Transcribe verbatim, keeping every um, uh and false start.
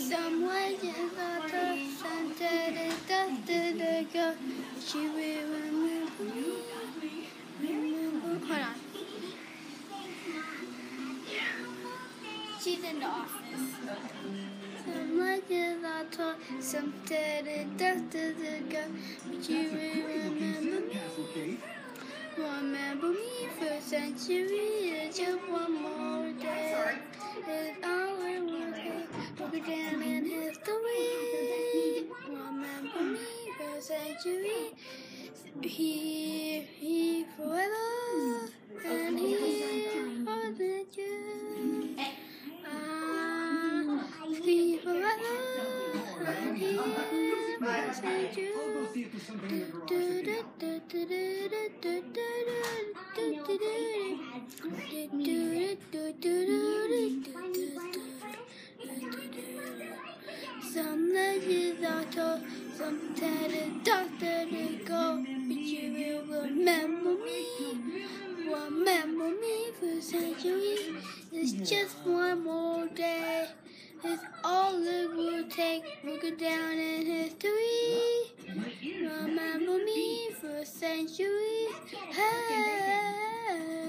Someone just got to something that didn't go. She will remember me. Remember. Hold on. She's in the office. Someone just got to something that didn't go. She will remember me. Remember me for a century. Just one more day. It's all I want to look down in history. Remember me for a century. Here, here forever, and here for the Jews. Ah, here forever, and here for the Jews. Do do do do do do do do do do. Some legends are told, some tell the doctor to go, but you will remember me, remember me for a century. It's just one more day. It's all it will take. Look it down in history. Remember me for a century. Hey.